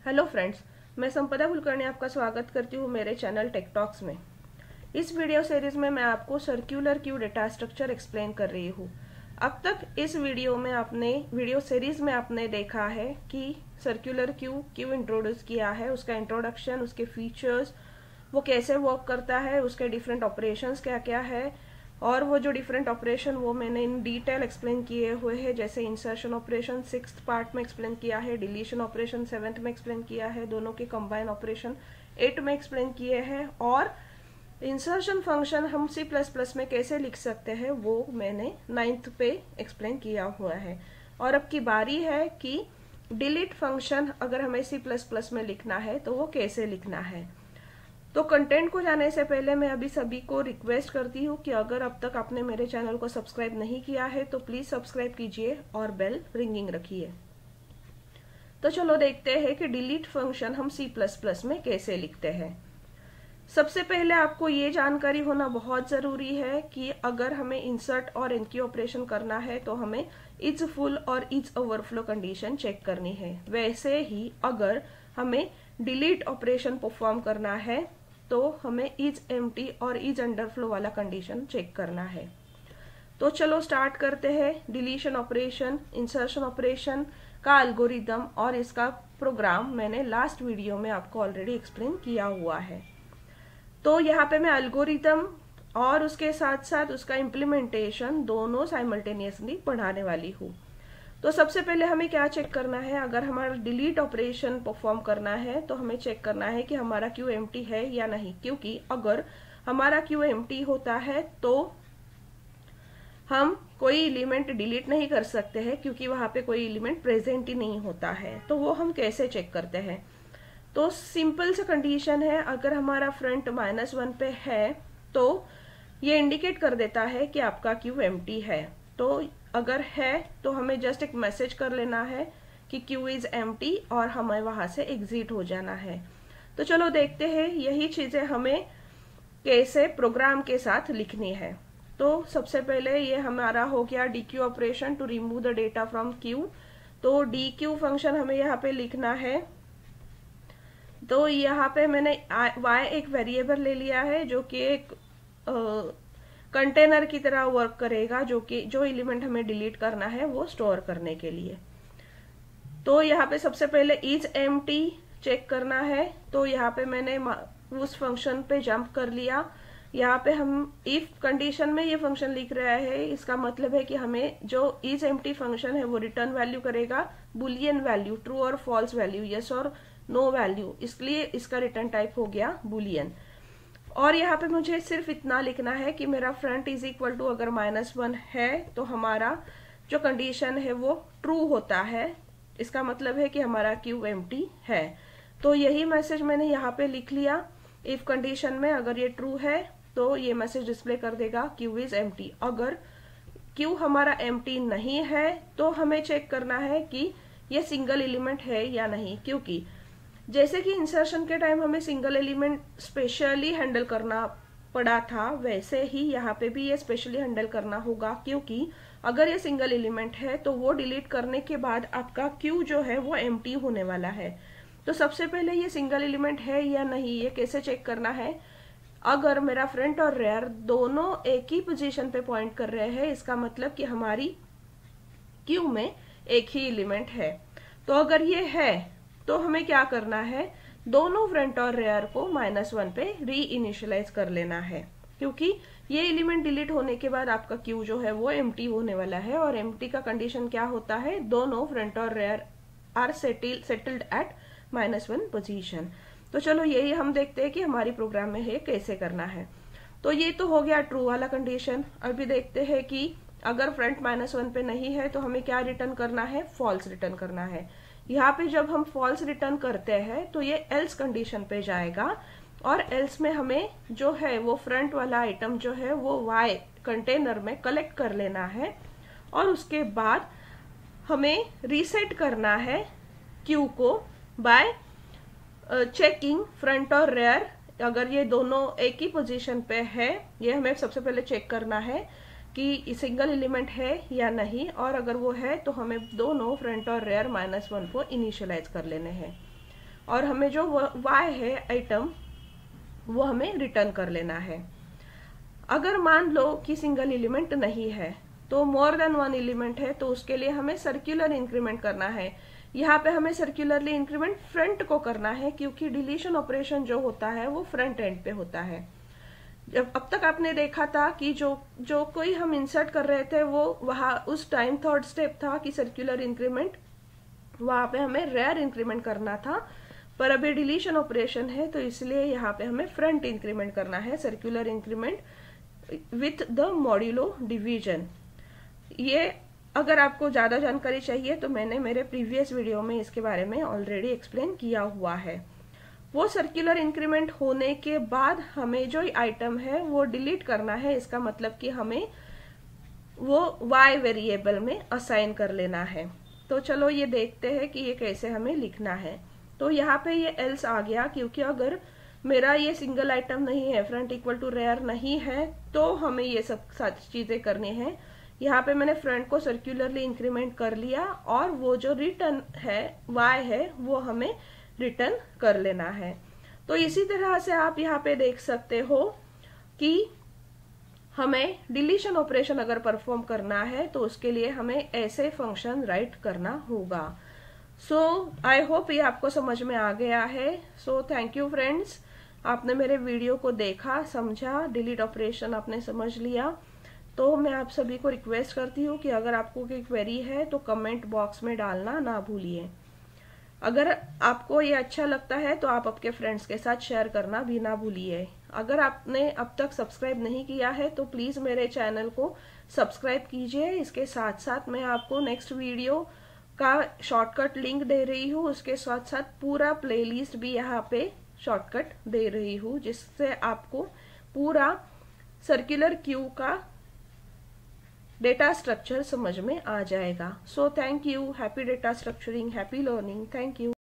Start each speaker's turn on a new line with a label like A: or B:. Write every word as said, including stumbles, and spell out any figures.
A: Hello friends, मैं संपदा कुलकर्णी आपका स्वागत करती हूँ मेरे चैनल टेक टॉक्स में। इस वीडियो सीरीज में मैं आपको circular queue data structure explain कर रही हूँ। अब तक इस वीडियो में आपने वीडियो सीरीज में आपने देखा है कि सर्कुलर क्यू क्यों इंट्रोड्यूस किया है, उसका इंट्रोडक्शन, उसके फीचर्स, वो कैसे वर्क करता है, उसके डिफरेंट ऑपरेशंस क्या क्या है, और वो जो डिफरेंट ऑपरेशन वो मैंने इन डिटेल एक्सप्लेन किए हुए हैं। जैसे इंसर्शन ऑपरेशन सिक्स्थ पार्ट में एक्सप्लेन किया है, डिलीशन ऑपरेशन सेवेंथ में एक्सप्लेन किया है, दोनों के कंबाइन ऑपरेशन एट में एक्सप्लेन किए हैं, और इंसर्शन फंक्शन हम सी प्लस प्लस में कैसे लिख सकते हैं वो मैंने नाइन्थ पे एक्सप्लेन किया हुआ है। और अब की बारी है कि डिलीट फंक्शन अगर हमें सी प्लस प्लस में लिखना है तो वो कैसे लिखना है। तो कंटेंट को जाने से पहले मैं अभी सभी को रिक्वेस्ट करती हूँ कि अगर अब तक आपने मेरे चैनल को सब्सक्राइब नहीं किया है तो प्लीज सब्सक्राइब कीजिए और बेल रिंगिंग रखिए। तो चलो देखते हैं कि डिलीट फंक्शन हम सी प्लस प्लस में कैसे लिखते हैं। सबसे पहले आपको ये जानकारी होना बहुत जरूरी है कि अगर हमें इंसर्ट और इनकी ऑपरेशन करना है तो हमें इज फुल और इज ओवरफ्लो कंडीशन चेक करनी है। वैसे ही अगर हमें डिलीट ऑपरेशन परफॉर्म करना है तो हमें इज एम्प्टी और इज अंडरफ्लो वाला कंडीशन चेक करना है। तो चलो स्टार्ट करते हैं। डिलीशन ऑपरेशन, इंसर्शन ऑपरेशन का एल्गोरिदम और इसका प्रोग्राम मैंने लास्ट वीडियो में आपको ऑलरेडी एक्सप्लेन किया हुआ है। तो यहाँ पे मैं एल्गोरिदम और उसके साथ साथ उसका इम्प्लीमेंटेशन दोनों साइमल्टेनियसली पढ़ाने वाली हूँ। तो सबसे पहले हमें क्या चेक करना है, अगर हमारा डिलीट ऑपरेशन परफॉर्म करना है तो हमें चेक करना है कि हमारा क्यू एम्प्टी है या नहीं, क्योंकि अगर हमारा क्यू एम्प्टी होता है तो हम कोई एलिमेंट डिलीट नहीं कर सकते हैं, क्योंकि वहां पे कोई एलिमेंट प्रेजेंट ही नहीं होता है। तो वो हम कैसे चेक करते हैं, तो सिंपल सा कंडीशन है, अगर हमारा फ्रंट माइनस वन पे है तो ये इंडिकेट कर देता है कि आपका क्यू एम्प्टी है। तो अगर है तो हमें जस्ट एक मैसेज कर लेना है कि क्यू इज एम्प्टी और हमें वहां से एग्जिट हो जाना है। तो चलो देखते हैं यही चीजें हमें कैसे प्रोग्राम के साथ लिखनी है। तो सबसे पहले ये हमारा हो गया dequeue operation to remove the data from queue. तो डी क्यू फंक्शन हमें यहाँ पे लिखना है। तो यहाँ पे मैंने y एक वेरिएबल ले लिया है जो कि एक कंटेनर की तरह वर्क करेगा, जो कि जो एलिमेंट हमें डिलीट करना है वो स्टोर करने के लिए। तो यहाँ पे सबसे पहले इज एम्प्टी चेक करना है। तो यहाँ पे मैंने उस फंक्शन पे जंप कर लिया। यहाँ पे हम इफ कंडीशन में ये फंक्शन लिख रहा है, इसका मतलब है कि हमें जो इज एम्प्टी फंक्शन है वो रिटर्न वैल्यू करेगा बुलियन वैल्यू, ट्रू और फॉल्स वैल्यू, यस और नो वैल्यू, इसलिए इसका रिटर्न टाइप हो गया बुलियन। और यहाँ पे मुझे सिर्फ इतना लिखना है कि मेरा फ्रंट इज इक्वल टू अगर माइनस वन है तो हमारा जो कंडीशन है वो ट्रू होता है, इसका मतलब है कि हमारा क्यू एम्प्टी है। तो यही मैसेज मैंने यहाँ पे लिख लिया। इफ कंडीशन में अगर ये ट्रू है तो ये मैसेज डिस्प्ले कर देगा क्यू इज एम्प्टी। अगर क्यू हमारा एम्प्टी नहीं है तो हमें चेक करना है कि ये सिंगल एलिमेंट है या नहीं, क्योंकि जैसे कि इंसर्शन के टाइम हमें सिंगल एलिमेंट स्पेशली हैंडल करना पड़ा था, वैसे ही यहाँ पे भी ये स्पेशली हैंडल करना होगा, क्योंकि अगर ये सिंगल एलिमेंट है तो वो डिलीट करने के बाद आपका क्यू जो है वो एम्प्टी होने वाला है। तो सबसे पहले ये सिंगल एलिमेंट है या नहीं ये कैसे चेक करना है। अगर मेरा फ्रंट और रेयर दोनों एक ही पोजीशन पे पॉइंट कर रहे हैं, इसका मतलब कि हमारी क्यू में एक ही एलिमेंट है। तो अगर ये है तो हमें क्या करना है, दोनों फ्रंट और रेयर को माइनस वन पे री इनिशियलाइज कर लेना है, क्योंकि ये एलिमेंट डिलीट होने के बाद आपका क्यू जो है वो एम्प्टी होने वाला है। और एम्प्टी का कंडीशन क्या होता है, दोनों फ्रंट और rear are settled at minus one position. तो चलो यही हम देखते हैं कि हमारी प्रोग्राम में है कैसे करना है। तो ये तो हो गया ट्रू वाला कंडीशन। अभी देखते हैं कि अगर फ्रंट माइनस वन पे नहीं है तो हमें क्या रिटर्न करना है, फॉल्स रिटर्न करना है। यहाँ पे जब हम फॉल्स रिटर्न करते हैं तो ये एल्स कंडीशन पे जाएगा, और एल्स में हमें जो है वो फ्रंट वाला आइटम जो है वो वाई कंटेनर में कलेक्ट कर लेना है, और उसके बाद हमें रीसेट करना है क्यू को बाय चेकिंग फ्रंट और रेयर। अगर ये दोनों एक ही पोजीशन पे है, ये हमें सबसे पहले चेक करना है कि सिंगल एलिमेंट है या नहीं, और अगर वो है तो हमें दोनों फ्रंट और रेयर माइनस वन को इनिशियलाइज कर लेने हैं। और हमें जो y है आइटम वो हमें रिटर्न कर लेना है। अगर मान लो कि सिंगल एलिमेंट नहीं है तो मोर देन वन एलिमेंट है, तो उसके लिए हमें सर्कुलर इंक्रीमेंट करना है। यहाँ पे हमें सर्कुलरली इंक्रीमेंट फ्रंट को करना है, क्योंकि डिलीशन ऑपरेशन जो होता है वो फ्रंट एंड पे होता है। जब अब तक आपने देखा था कि जो जो कोई हम इंसर्ट कर रहे थे वो वहां उस टाइम थर्ड स्टेप था कि सर्कुलर इंक्रीमेंट, वहां पे हमें रेयर इंक्रीमेंट करना था, पर अभी डिलीशन ऑपरेशन है तो इसलिए यहाँ पे हमें फ्रंट इंक्रीमेंट करना है, circular increment with the modulo division. ये अगर आपको ज्यादा जानकारी चाहिए तो मैंने मेरे प्रीवियस वीडियो में इसके बारे में ऑलरेडी एक्सप्लेन किया हुआ है। वो सर्कुलर इंक्रीमेंट होने के बाद हमें जो आइटम है वो डिलीट करना है, इसका मतलब कि हमें वो y वेरिएबल में असाइन कर लेना है। तो चलो ये देखते हैं कि ये कैसे हमें लिखना है। तो यहाँ पे ये एल्स आ गया, क्योंकि अगर मेरा ये सिंगल आइटम नहीं है, फ्रंट इक्वल टू रेयर नहीं है, तो हमें ये सब सारी चीजें करनी है। यहाँ पे मैंने फ्रंट को सर्कुलरली इंक्रीमेंट कर लिया और वो जो रिटर्न है y है वो हमें रिटर्न कर लेना है। तो इसी तरह से आप यहाँ पे देख सकते हो कि हमें डिलीशन ऑपरेशन अगर परफॉर्म करना है तो उसके लिए हमें ऐसे फंक्शन राइट करना होगा। सो आई होप ये आपको समझ में आ गया है। सो थैंक यू फ्रेंड्स, आपने मेरे वीडियो को देखा, समझा, डिलीट ऑपरेशन आपने समझ लिया। तो मैं आप सभी को रिक्वेस्ट करती हूँ कि अगर आपको कोई क्वेरी है तो कमेंट बॉक्स में डालना ना भूलिए। अगर आपको ये अच्छा लगता है तो आप आपके फ्रेंड्स के साथ शेयर करना भी ना भूलिए। अगर आपने अब तक सब्सक्राइब नहीं किया है तो प्लीज मेरे चैनल को सब्सक्राइब कीजिए। इसके साथ साथ मैं आपको नेक्स्ट वीडियो का शॉर्टकट लिंक दे रही हूँ, उसके साथ साथ पूरा प्लेलिस्ट भी यहाँ पे शॉर्टकट दे रही हूँ, जिससे आपको पूरा सर्कुलर क्यू का डेटा स्ट्रक्चर समझ में आ जाएगा। So thank you, happy data structuring, happy learning, thank you.